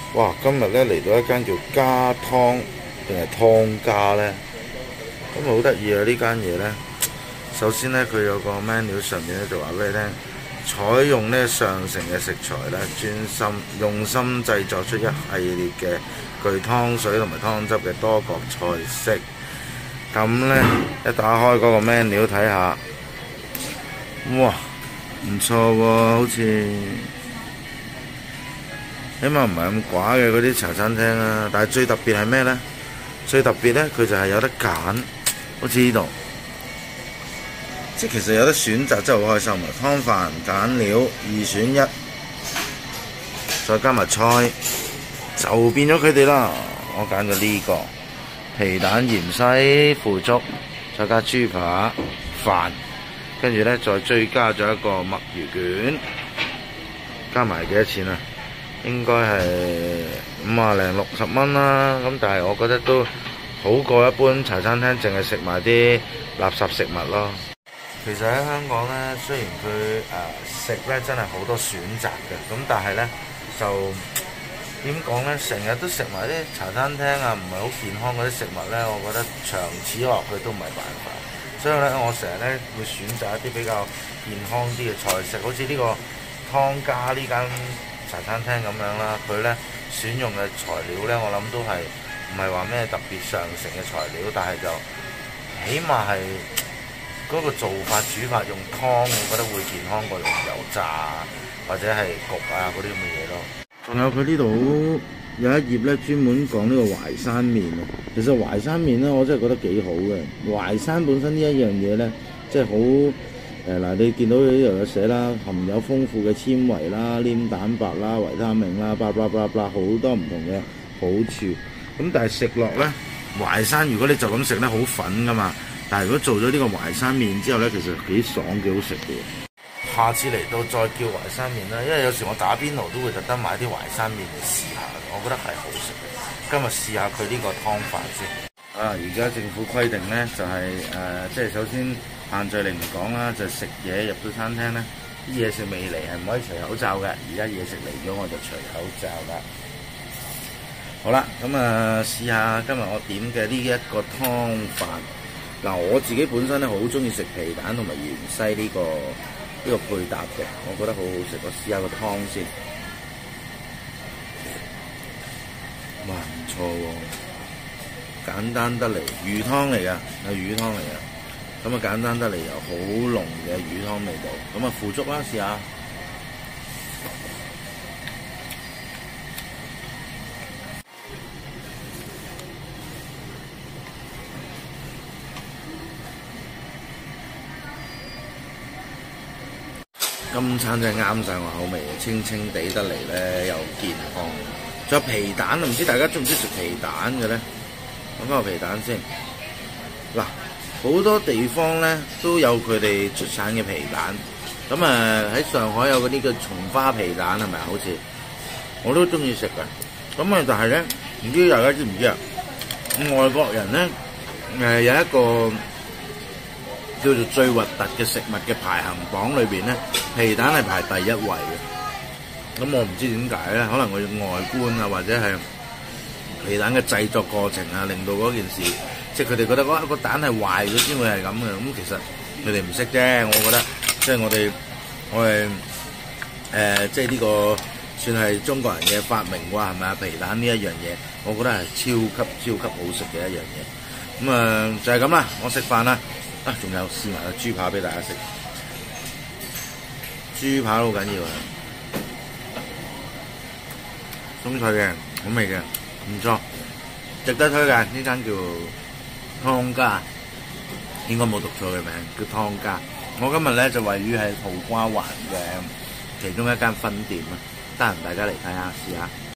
哇！今日咧嚟到一間叫家湯定係湯家咧，咁好得意啊！呢間嘢咧，首先咧佢有個 menu 上面咧就話俾你聽，採用呢上乘嘅食材咧，專心用心製作出一系列嘅具湯水同埋湯汁嘅多國菜式。咁咧一打開嗰個 menu 睇下，哇，唔錯喎，好似起碼唔係咁寡嘅嗰啲茶餐廳啊。但係最特別係咩呢？最特別呢，佢就係有得揀，好似呢度，即係其實有得選擇，真係好開心啊！湯飯揀料二選一，再加埋菜，就變咗佢哋啦。我揀咗呢個皮蛋芫茜腐竹，再加豬扒飯，跟住呢，再追加咗一個墨魚卷，加埋幾多錢啊？應該係50零60蚊啦。咁但係我覺得都好過一般茶餐廳淨係食埋啲垃圾食物咯。其實喺香港呢，雖然佢食呢真係好多選擇嘅，咁但係呢，就點講呢？成日都食埋啲茶餐廳啊，唔係好健康嗰啲食物呢，我覺得長此落去都唔係辦法。所以呢，我成日呢會選擇一啲比較健康啲嘅菜式，好似呢個湯家呢間茶餐廳咁樣啦。佢呢選用嘅材料呢，我諗都係唔係話咩特別上乘嘅材料，但係就起碼係嗰個做法煮法用湯，我覺得會健康過用油炸或者係焗啊嗰啲咁嘅嘢咯。仲有佢呢度有一頁咧，專門講呢個淮山麵啊。其實淮山麵咧，我真係覺得幾好嘅。淮山本身呢一樣嘢咧，即係好嗱，你見到呢度有寫啦，含有豐富嘅纖維啦、黏蛋白啦、維他命啦，好多唔同嘅好處。咁但係食落咧，淮山如果你就咁食咧，好粉噶嘛。但係如果做咗呢個淮山麵之後咧，其實幾爽幾好食嘅。下次嚟到再叫淮山麵啦，因為有時我打邊爐都會特登買啲淮山麵嚟試下，我覺得係好食嘅。今日試下佢呢個湯飯先。而家政府規定咧，就係即係首先限聚令唔講啦，就食嘢入到餐廳咧，啲嘢食未嚟係唔可以除口罩嘅。而家嘢食嚟咗，我就除口罩啦。好啦，咁試下今日我點嘅呢一個湯飯。嗱，我自己本身咧好中意食皮蛋同埋芫茜呢個配搭嘅，我覺得好好食。我試下個湯先，哇，唔錯喎，簡單得嚟，魚湯嚟㗎，係魚湯嚟㗎。咁簡單得嚟又好濃嘅魚湯味道。咁腐竹啦，試下。今餐真係啱晒我口味，清清地得嚟咧，又健康。仲有皮蛋，唔知大家中唔中意食皮蛋嘅咧？講翻個皮蛋先。嗱，好多地方咧都有佢哋出產嘅皮蛋。咁喺上海有嗰啲叫松花皮蛋係咪？好似我都中意食㗎。咁但係咧，唔知大家知唔知啊？外國人咧有一個叫做最核突嘅食物嘅排行榜裏邊咧，皮蛋係排第一位嘅。咁我唔知點解咧，可能佢外觀啊，或者係皮蛋嘅製作過程啊，令到嗰件事，即係佢哋覺得個蛋係壞咗先會係咁嘅。咁其實佢哋唔識啫，我覺得，即係我哋即係呢個算係中國人嘅發明啩，係咪啊？皮蛋呢一樣嘢，我覺得係超級好食嘅一樣嘢。咁就係咁啦，我食飯啦。仲有試埋個豬扒俾大家食，豬扒好緊要啊！鬆脆嘅，好味嘅，唔錯，值得推介。呢間叫湯家，應該冇讀錯嘅名，叫湯家。我今日咧就位於係土瓜灣嘅其中一間分店啦，得閒大家嚟睇下試下。